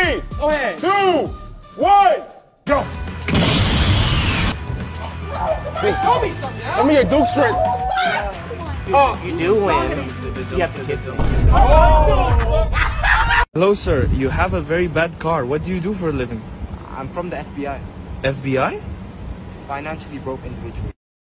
3, Go ahead. 2, 1, go. Show me something. Show me your Duke strength. You do win. You have to kiss him. Hello, sir. You have a very bad car. What do you do for a living? I'm from the FBI. FBI? Financially broke individual.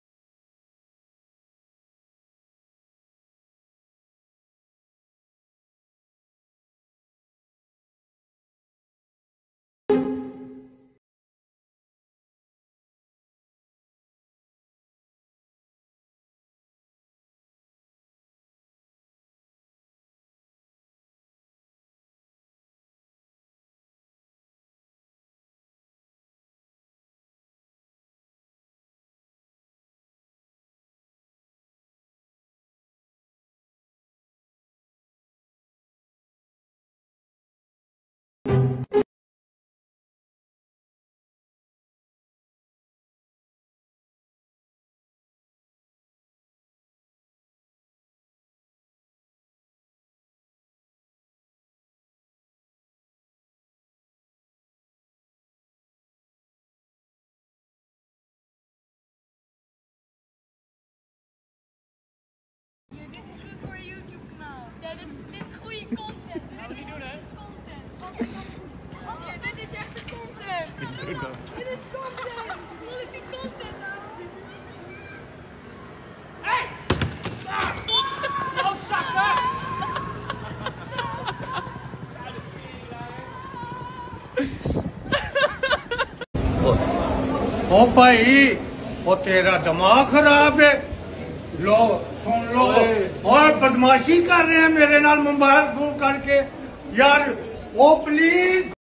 Dit is goed voor je YouTube kanaal. Ja, dit is goede content. Dit is content. Ja, dit is echte content. Dit is content. Wat is die content nou? Hey! ओ भाई वो तेरा दिमाग खराब है लो सुन लो और बदमाशी कर रहे हैं मेरे नाल मोबाइल फोन करके यार ओ प्लीज